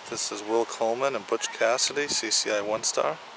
This is Will Coleman and Butch Cassidy, CCI 1 Star.